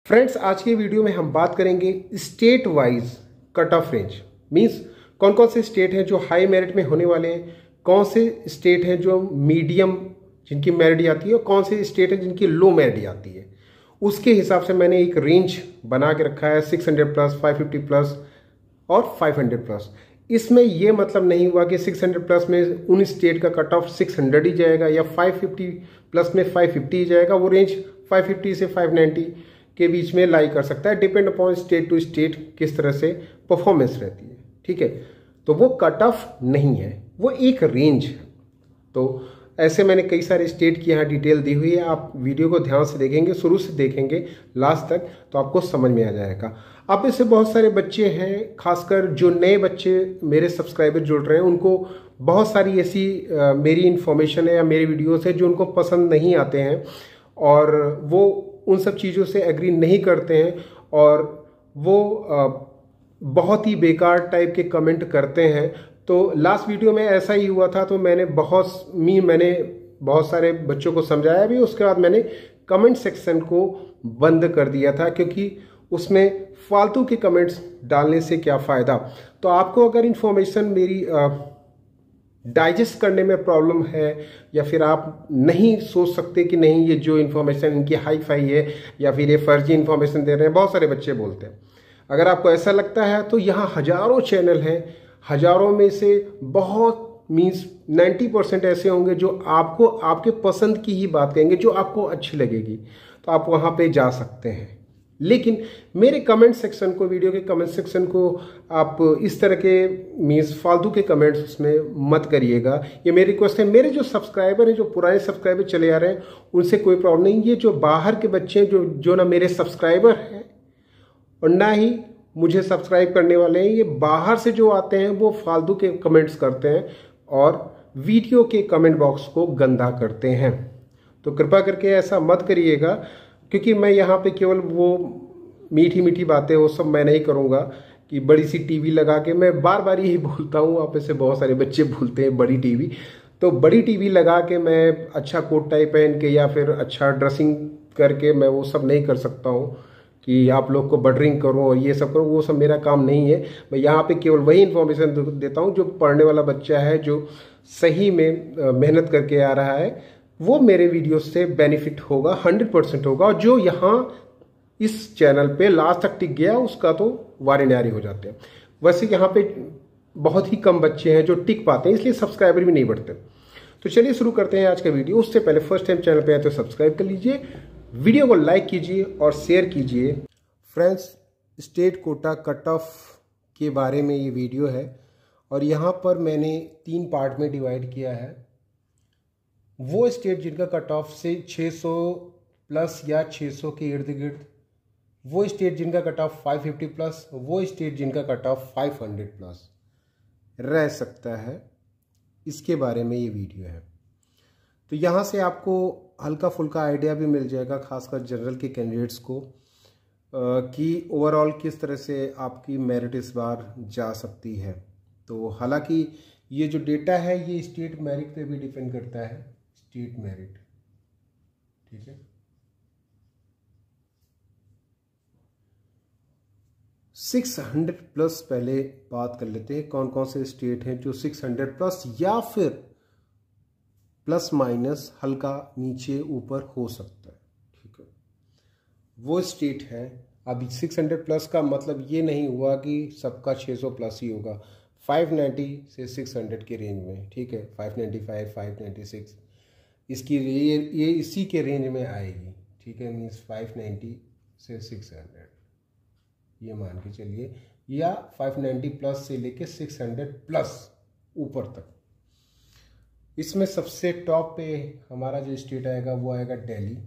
Friends, आज के video में हम बात करेंगे state wise cut off range. Means कौन कौन से स्टेट हैं जो हाई मेरिट में होने वाले हैं, कौन से स्टेट हैं जो मीडियम जिनकी मेरिट आती है और कौन से स्टेट हैं जिनकी लो मेरिट आती है। उसके हिसाब से मैंने एक रेंज बना के रखा है 600 प्लस, 550 प्लस और 500 प्लस। इसमें यह मतलब नहीं हुआ कि 600 प्लस में उन स्टेट का कट ऑफ 600 ही जाएगा या 550 प्लस में 550 ही जाएगा। वो रेंज 550 से 590 के बीच में लाई कर सकता है, depend upon state to state किस तरह से परफॉर्मेंस रहती है। ठीक है, तो वो कट ऑफ नहीं है, वो एक रेंज है। तो ऐसे मैंने कई सारे स्टेट की यहाँ डिटेल दी हुई है। आप वीडियो को ध्यान से देखेंगे, शुरू से देखेंगे लास्ट तक, तो आपको समझ में आ जाएगा। अब इससे बहुत सारे बच्चे हैं, खासकर जो नए बच्चे मेरे सब्सक्राइबर जुड़ रहे हैं, उनको बहुत सारी ऐसी मेरी इन्फॉर्मेशन है या मेरे वीडियोस है जो उनको पसंद नहीं आते हैं और वो उन सब चीज़ों से एग्री नहीं करते हैं और वो बहुत ही बेकार टाइप के कमेंट करते हैं। तो लास्ट वीडियो में ऐसा ही हुआ था, तो मैंने बहुत सारे बच्चों को समझाया भी। उसके बाद मैंने कमेंट सेक्शन को बंद कर दिया था, क्योंकि उसमें फालतू के कमेंट्स डालने से क्या फ़ायदा। तो आपको अगर इन्फॉर्मेशन मेरी डाइजेस्ट करने में प्रॉब्लम है या फिर आप नहीं सोच सकते कि नहीं ये जो इन्फॉर्मेशन इनकी हाई फाई है या फिर ये फर्जी इन्फॉर्मेशन दे रहे हैं, बहुत सारे बच्चे बोलते हैं। अगर आपको ऐसा लगता है तो यहाँ हजारों चैनल हैं, हजारों में से बहुत मीन्स 90% ऐसे होंगे जो आपको आपके पसंद की ही बात कहेंगे, जो आपको अच्छी लगेगी, तो आप वहाँ पे जा सकते हैं। लेकिन मेरे कमेंट सेक्शन को, वीडियो के कमेंट सेक्शन को आप इस तरह के मीन्स फालतू के कमेंट्स उसमें मत करिएगा। ये मेरी रिक्वेस्ट है। मेरे जो सब्सक्राइबर हैं, जो पुराने सब्सक्राइबर चले आ रहे हैं, उनसे कोई प्रॉब्लम नहीं। ये जो बाहर के बच्चे हैं जो ना मेरे सब्सक्राइबर हैं और ना ही मुझे सब्सक्राइब करने वाले हैं, ये बाहर से जो आते हैं वो फालतू के कमेंट्स करते हैं और वीडियो के कमेंट बॉक्स को गंदा करते हैं। तो कृपया करके ऐसा मत करिएगा, क्योंकि मैं यहाँ पे केवल वो मीठी मीठी बातें वो सब मैं नहीं करूँगा कि बड़ी सी टीवी लगा के, मैं बार बार यही बोलता हूँ, आप में से बहुत सारे बच्चे बोलते हैं बड़ी टीवी, तो बड़ी टीवी लगा के मैं अच्छा कोट टाई पहन के या फिर अच्छा ड्रेसिंग करके मैं वो सब नहीं कर सकता हूँ कि आप लोग को बटरिंग करूँ और ये सब करूँ। वो सब मेरा काम नहीं है। मैं यहाँ पे केवल वही इन्फॉर्मेशन देता हूँ जो पढ़ने वाला बच्चा है, जो सही में मेहनत करके आ रहा है, वो मेरे वीडियो से बेनिफिट होगा, 100% होगा। और जो यहाँ इस चैनल पे लास्ट तक टिक गया उसका तो वारे न्यारे हो जाते हैं। वैसे यहाँ पे बहुत ही कम बच्चे हैं जो टिक पाते हैं, इसलिए सब्सक्राइबर भी नहीं बढ़ते। तो चलिए शुरू करते हैं आज का वीडियो। उससे पहले फर्स्ट टाइम चैनल पे आए तो सब्सक्राइब कर लीजिए, वीडियो को लाइक कीजिए और शेयर कीजिए। Friends, state quota cut off के बारे में ये वीडियो है और यहाँ पर मैंने 3 पार्ट में डिवाइड किया है। वो स्टेट जिनका कट ऑफ से 600 प्लस या 600 के इर्द गिर्द, वो स्टेट जिनका कट ऑफ 550 प्लस, वो स्टेट जिनका कट ऑफ 500 प्लस रह सकता है, इसके बारे में ये वीडियो है। तो यहाँ से आपको हल्का फुल्का आइडिया भी मिल जाएगा, खासकर जनरल के कैंडिडेट्स को, कि ओवरऑल किस तरह से आपकी मेरिट इस बार जा सकती है। तो हालांकि ये जो डेटा है ये स्टेट मेरिट पे भी डिपेंड करता है, स्टेट मेरिट। ठीक है, 600 प्लस पहले बात कर लेते हैं। कौन कौन से स्टेट हैं जो 600 प्लस या फिर प्लस माइनस हल्का नीचे ऊपर हो सकता है। ठीक है, वो स्टेट है। अभी 600 प्लस का मतलब ये नहीं हुआ कि सबका 600 प्लस ही होगा। 590 से 600 के रेंज में, ठीक है, 595, 596 इसकी ये इसी के रेंज में आएगी। ठीक है, मीन्स 590 से 600 ये मान के चलिए, या 590 प्लस से लेके 600 प्लस ऊपर तक। इसमें सबसे टॉप पे हमारा जो स्टेट आएगा वो आएगा दिल्ली।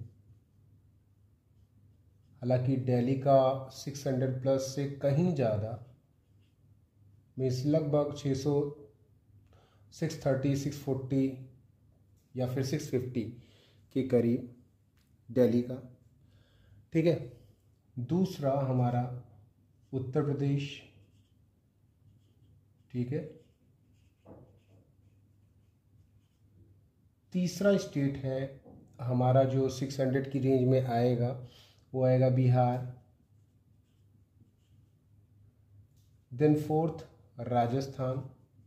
हालांकि दिल्ली का 600 प्लस से कहीं ज़्यादा, मीन्स लगभग 600, 630, 640 या फिर 650 के करीब दिल्ली का। ठीक है, दूसरा हमारा उत्तर प्रदेश। ठीक है, तीसरा स्टेट है हमारा जो 600 की रेंज में आएगा वो आएगा Bihar. Then fourth Rajasthan.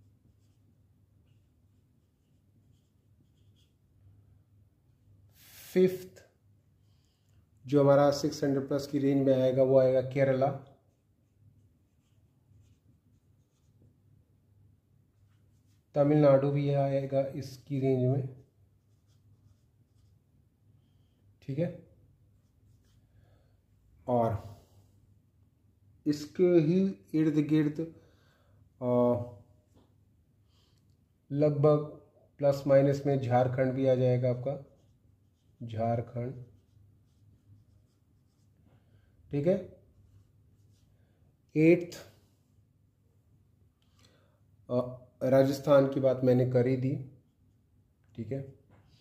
Fifth जो हमारा 600 प्लस की रेंज में आएगा वो आएगा केरला। तमिलनाडु भी आएगा इसकी रेंज में, ठीक है। और इसके ही इर्द गिर्द लगभग प्लस माइनस में झारखंड भी आ जाएगा आपका, झारखंड, ठीक है। एट्थ राजस्थान की बात मैंने कर ही दी, ठीक है।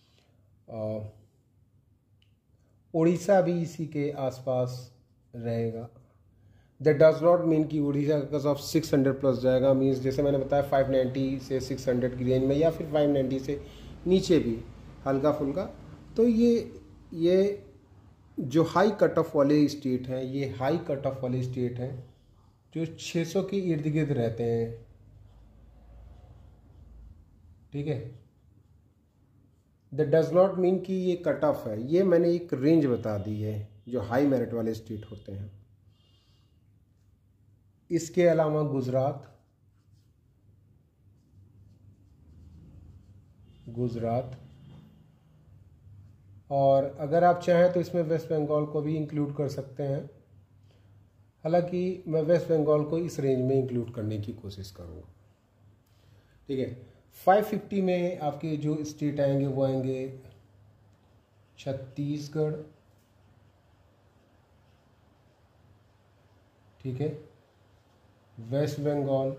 उड़ीसा भी इसी के आसपास रहेगा। दैट डज नॉट मीन कि उड़ीसा बिकॉज ऑफ 600 प्लस जाएगा, मीन्स जैसे मैंने बताया 590 से 600 की रेंज में, या फिर 590 से नीचे भी हल्का फुल्का। तो ये जो हाई कट ऑफ वाले स्टेट हैं, ये हाई कट ऑफ वाले स्टेट हैं जो 600 के इर्द गिर्द रहते हैं, ठीक है। दैट डज नॉट मीन कि ये कट ऑफ है, ये मैंने एक रेंज बता दी है जो हाई मेरिट वाले स्टेट होते हैं। इसके अलावा गुजरात, और अगर आप चाहें तो इसमें वेस्ट बंगाल को भी इंक्लूड कर सकते हैं। हालांकि मैं वेस्ट बंगाल को इस रेंज में इंक्लूड करने की कोशिश करूँगा, ठीक है। 550 में आपके जो स्टेट आएंगे वो आएंगे छत्तीसगढ़, ठीक है, वेस्ट बंगाल,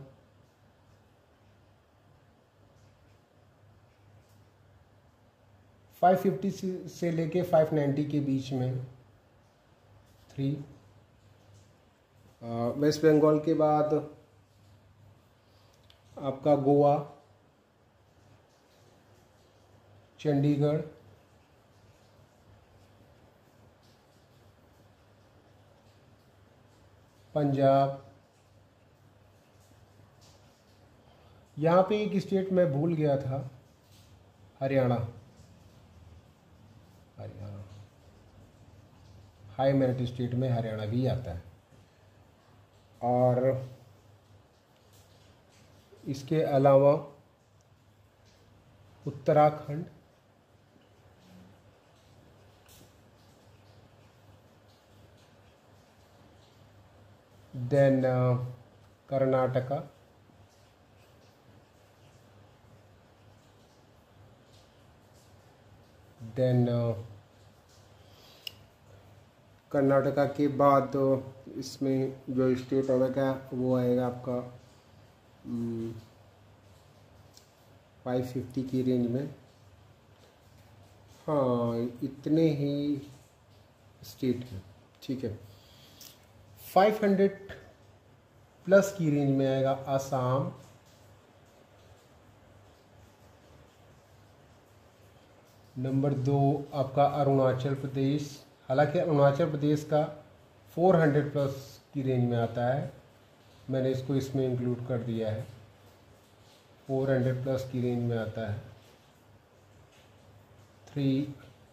$550 से लेके 590 के बीच में 3। वेस्ट बंगाल के बाद आपका गोवा, चंडीगढ़, पंजाब। यहाँ पे एक स्टेट मैं भूल गया था, हरियाणा हाई मेरिट स्टेट में हरियाणा भी आता है। और इसके अलावा उत्तराखंड, देन कर्नाटका, देन कर्नाटका के बाद इसमें जो स्टेट आएगा वो आएगा आपका 550 की रेंज में। हाँ, इतने ही स्टेट हैं, ठीक है। 500 प्लस की रेंज में आएगा असम, नंबर 2 आपका अरुणाचल प्रदेश। हालांकि अरुणाचल प्रदेश का 400 प्लस की रेंज में आता है, मैंने इसको इसमें इंक्लूड कर दिया है, 400 प्लस की रेंज में आता है। 3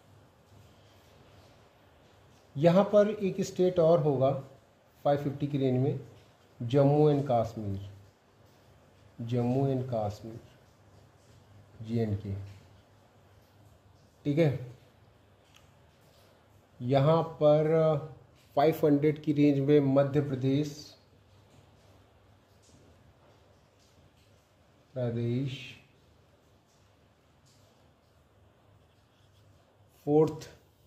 यहाँ पर एक स्टेट और होगा 550 की रेंज में, जम्मू एंड कश्मीर, JNK, ठीक है। यहाँ पर 500 की रेंज में मध्य प्रदेश, 4th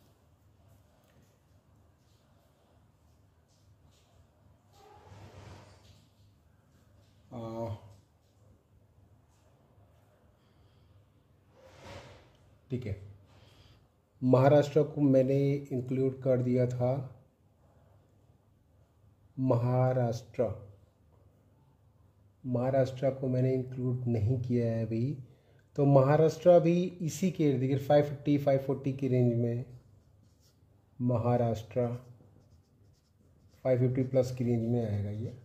ठीक है, महाराष्ट्र को मैंने इंक्लूड कर दिया था। महाराष्ट्र को मैंने इंक्लूड नहीं किया है अभी, तो महाराष्ट्र भी इसी के इर्द गिर्द 550 540 की रेंज में महाराष्ट्र। 550 प्लस की रेंज में आएगा ये,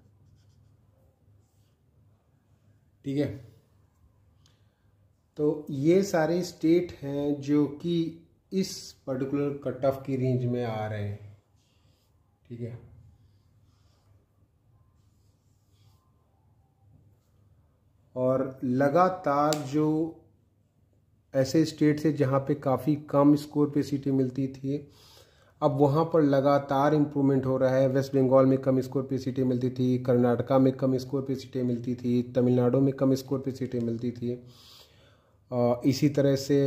ठीक है। तो ये सारे स्टेट हैं जो कि इस पर्टिकुलर कट ऑफ की रेंज में आ रहे हैं, ठीक है। और लगातार जो ऐसे स्टेट थे जहाँ पे काफ़ी कम स्कोर पे सीटें मिलती थी, अब वहाँ पर लगातार इम्प्रूवमेंट हो रहा है। वेस्ट बंगाल में कम स्कोर पे सीटें मिलती थी, कर्नाटका में कम स्कोर पे सीटें मिलती थी, तमिलनाडु में कम स्कोर पे सीटें मिलती थी। इसी तरह से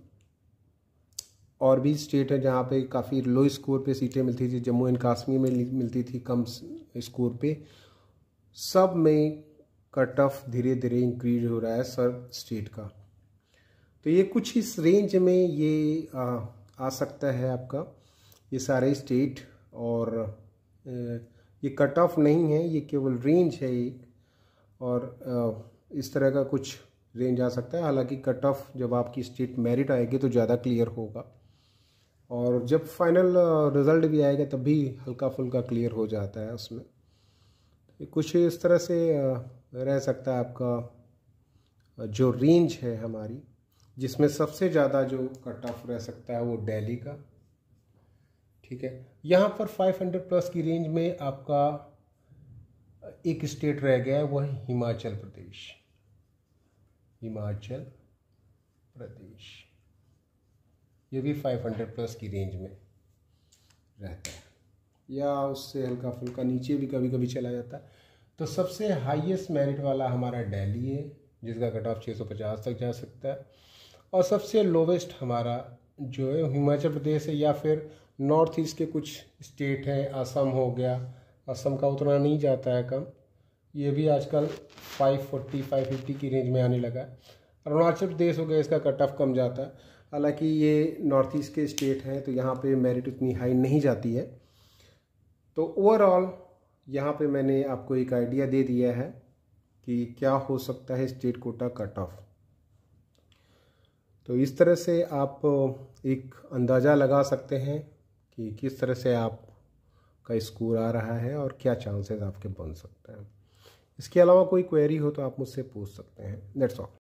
और भी स्टेट है जहाँ पे काफ़ी लो स्कोर पे सीटें मिलती थी, जम्मू एंड कश्मीर में मिलती थी कम स्कोर पे। सब में कट ऑफ धीरे धीरे इंक्रीज हो रहा है सर स्टेट का। तो ये कुछ इस रेंज में ये आ सकता है आपका ये सारे स्टेट। और ये कट ऑफ नहीं है, ये केवल रेंज है एक, और इस तरह का कुछ रेंज आ सकता है। हालांकि कट ऑफ जब आपकी स्टेट मेरिट आएगी तो ज़्यादा क्लियर होगा, और जब फाइनल रिज़ल्ट भी आएगा तब भी हल्का फुल्का क्लियर हो जाता है उसमें। कुछ इस तरह से रह सकता है आपका जो रेंज है हमारी, जिसमें सबसे ज़्यादा जो कट ऑफ रह सकता है वो दिल्ली का, ठीक है। यहाँ पर 500 प्लस की रेंज में आपका एक स्टेट रह गया है, वह है हिमाचल प्रदेश। हिमाचल प्रदेश ये भी 500 प्लस की रेंज में रहता है, या उससे हल्का फुल्का नीचे भी कभी कभी चला जाता है। तो सबसे हाईएस्ट मेरिट वाला हमारा दिल्ली है, जिसका कट ऑफ 650 तक जा सकता है। और सबसे लोवेस्ट हमारा जो है हिमाचल प्रदेश है, या फिर नॉर्थ ईस्ट के कुछ स्टेट हैं, असम हो गया, असम का उतना नहीं जाता है कम, ये भी आजकल 540-550 की रेंज में आने लगा है। अरुणाचल प्रदेश हो गया, इसका कट ऑफ कम जाता है। हालांकि ये नॉर्थ ईस्ट के स्टेट हैं तो यहाँ पे मेरिट उतनी हाई नहीं जाती है। तो ओवरऑल यहाँ पे मैंने आपको एक आइडिया दे दिया है कि क्या हो सकता है स्टेट कोटा कट ऑफ। तो इस तरह से आप एक अंदाज़ा लगा सकते हैं कि किस तरह से आपका स्कोर आ रहा है और क्या चांसेस आपके बन सकते हैं। इसके अलावा कोई क्वेरी हो तो आप मुझसे पूछ सकते हैं। That's all.